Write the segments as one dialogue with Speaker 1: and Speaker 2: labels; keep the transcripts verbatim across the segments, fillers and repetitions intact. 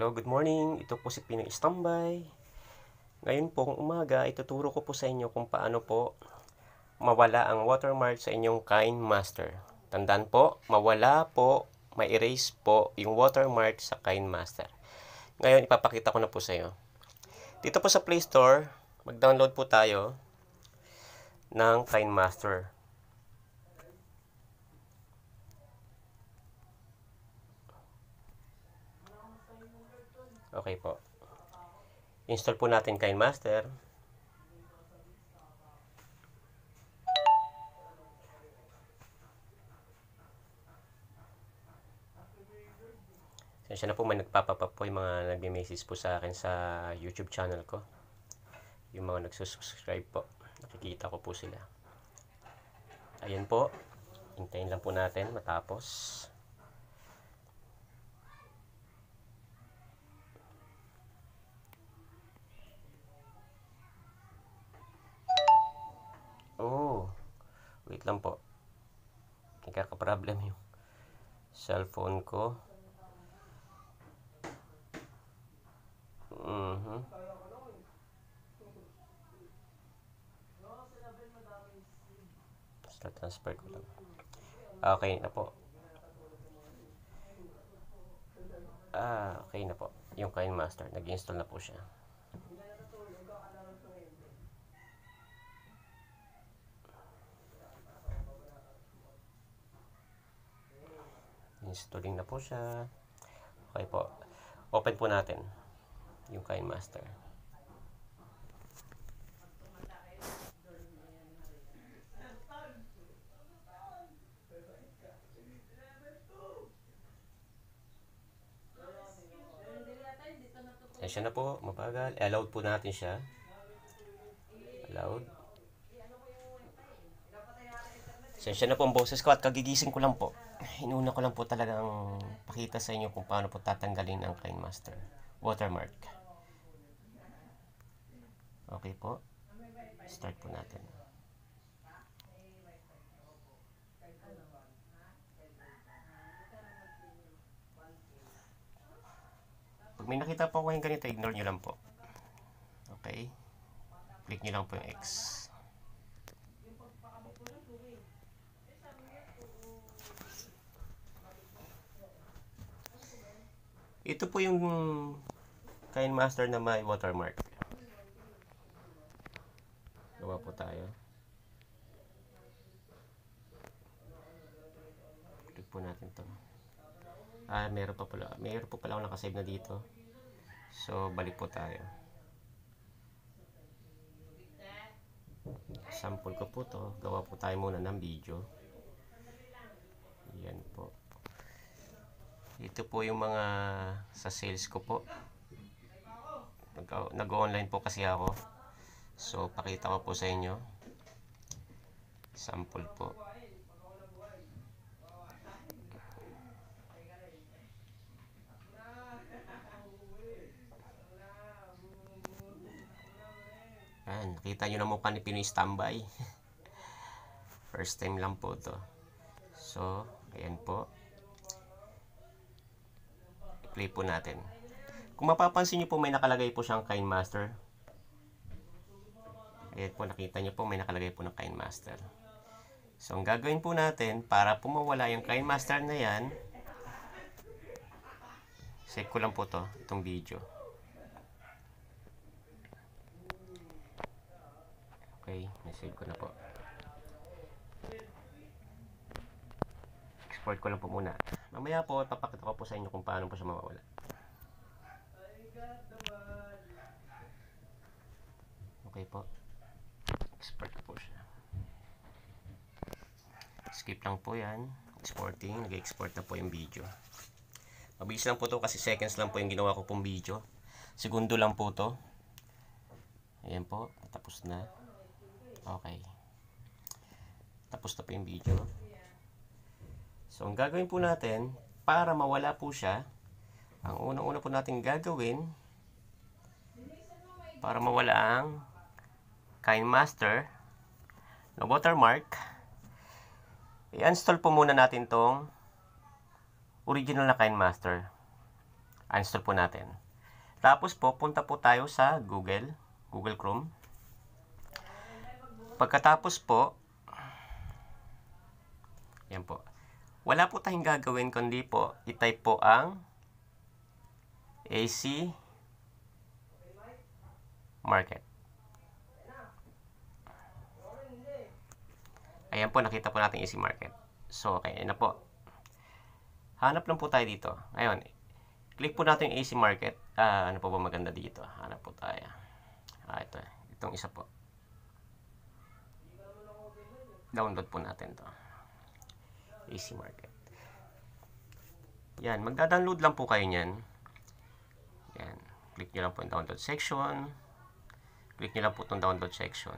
Speaker 1: Hello, good morning. Ito po si Pinoy Standby. Ngayon po, kung umaga, ituturo ko po sa inyo kung paano po mawala ang watermark sa inyong KineMaster. Tandaan po, mawala po, ma-erase po yung watermark sa KineMaster. Ngayon, ipapakita ko na po sa inyo. Dito po sa Play Store, mag-download po tayo ng KineMaster. Okay po. Install po natin KineMaster. Sensya na po, may nagpapapa po yung mga nagme-message po sa akin sa YouTube channel ko. Yung mga nagsusubscribe po. Nakikita ko po sila. Ayan po. Hintayin lang po natin matapos. Oh, wait lang po. Nagkaka-problem yung cellphone ko. Mhm. Basta transfer ko lang. Okay na po. Ah, okay na po. Yung KineMaster, nag-install na po siya. Installing na po siya. Okay po. Open po natin yung KineMaster. Ayan siya na po, mabagal. Allowed po natin siya. Allowed. Sensya na po ang boses ko at kagigising ko lang po. Inuna ko lang po talagang pakita sa inyo kung paano po tatanggalin ang KineMaster watermark. Okay po. Start po natin. Pag may nakita po kayong ganito, ignore nyo lang po. Okay. Click nyo lang po yung X. Ito po yung KineMaster na may watermark. Gawa po tayo. Click po natin to. Ah, meron pa pala. Meron po pala ako nakasave na dito. So, balik po tayo. Sample ko po to. Gawa po tayo muna ng video. Yan po. Ito po yung mga sa sales ko po. Nag-online po kasi ako. So, pakita ko po sa inyo. Sample po. Ayan, nakita nyo na mukha ni Pinoy Standby. First time lang po to. So, ayan po. Play po natin. Kung mapapansin nyo po, may nakalagay po siyang KineMaster. Ayan po, nakita nyo po, may nakalagay po ng KineMaster. So, ang gagawin po natin, para po mawala yung KineMaster na yan, save ko lang po to, itong video. Okay, na-save ko na po. Export ko lang po muna. Mamaya po, papakita ko po sa inyo kung paano po siya mawawala. Okay po. Export ko po siya. Skip lang po yan. Exporting. Nag-export na po yung video. Mabilis lang po to kasi seconds lang po yung ginawa ko pong video. Segundo lang po to. Ayan po. Tapos na. Okay. Tapos na po yung video. So, ang gagawin po natin, para mawala po siya, ang unang-una po natin gagawin, para mawala ang KineMaster na watermark, i-install po muna natin tong original na KineMaster. Uninstall po natin. Tapos po, punta po tayo sa Google, Google Chrome. Pagkatapos po, yan po. Wala po tayong gagawin kundi po, i-type po ang A C Market. Ayan po, nakita po natin A C Market. So, okay, na po. Hanap lang po tayo dito. Ngayon, click po natin yung A C Market. Ah, ano po ba maganda dito? Hanap po tayo. Ah, ito. Itong isa po. Download po natin to. A C Market. Yan, magda-download lang po kayo niyan. Yan, click nyo lang po yung download section. Click nyo lang po itong download section.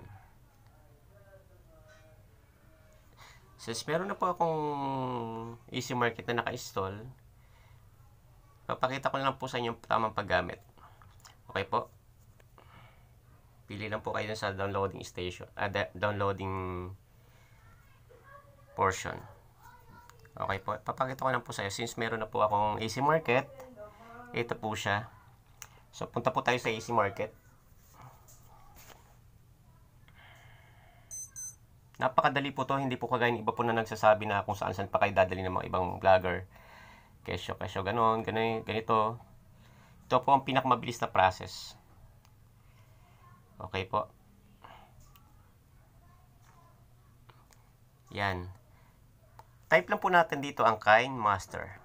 Speaker 1: Since meron na po akong A C Market na naka-install, papakita ko lang po sa inyo yung tamang paggamit. Okay po? Pili lang po kayo sa downloading station, uh, downloading portion. Okay po, papakita ko lang po sa inyo. Since meron na po akong A C Market, ito po siya. So, punta po tayo sa A C Market. Napakadali po to, hindi po kagaya ng iba po na nagsasabi na kung saan saan pa kayo dadali ng mga ibang vlogger. Kesyo, kesyo, ganon, ganon, ganito. Ito po ang pinakamabilis na process. Okay po. Yan. Type lang po natin dito ang KineMaster.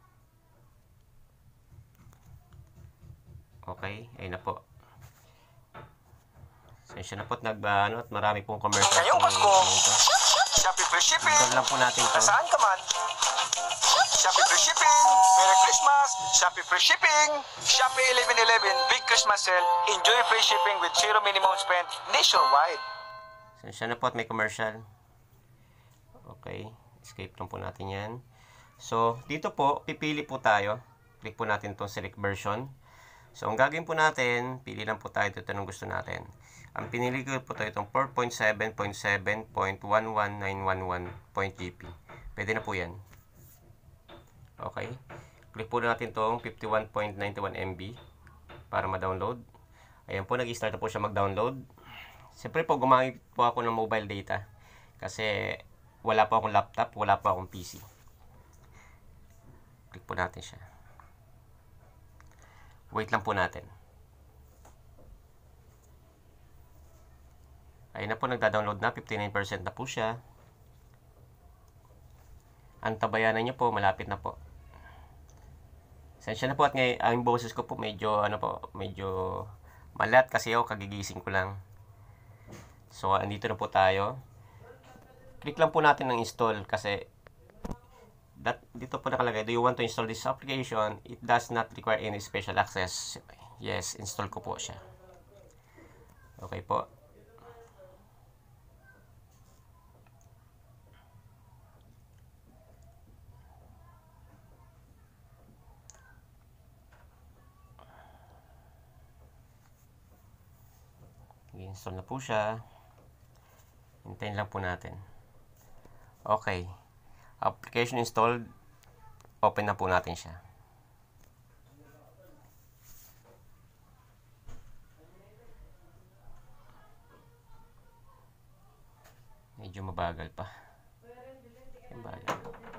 Speaker 1: Okay, ayun na po. Sensya na po at nag, ano, at marami pong commercial.
Speaker 2: Ngayong Pasko, Shopee Free Shipping.
Speaker 1: Ito lang po natin ito.
Speaker 2: Saan ka man? Shopee Free Shipping. Merry Christmas. Shopee Free Shipping. Shopee eleven eleven Big Christmas Sale. Enjoy free shipping with zero minimum spend nationwide.
Speaker 1: Sensya na po at may commercial. Okay. Escape lang po natin yan. So, dito po, pipili po tayo. Click po natin itong select version. So, ang gagawin po natin, pili lang po tayo ito ng gusto natin. Ang pinili ko po tayo itong four point seven point seven point one one nine one one point G P. Pwede na po yan. Okay. Click po natin itong fifty-one point nine one M B para ma-download. Ayan po, nag-start na po siya mag-download. Siyempre po, gumamit po ako ng mobile data. Kasi, wala po akong laptop, wala po akong P C. Click po natin siya. Wait lang po natin. Ayun na po, nagda-download na. fifty-nine percent na po siya. Ang tabayanan niyo po, malapit na po. Sensya na po at ngayon, ang boses ko po medyo, ano po, medyo malat kasi ako kagigising ko lang. So, andito na po tayo. Click lang po natin ng install kasi that, dito po nakalagay, do you want to install this application? It does not require any special access. Yes, install ko po siya. Okay po. I-install na po siya. Hintayin lang po natin. Okay. Application installed. Open na po natin siya. Medyo mabagal pa. Mabagal.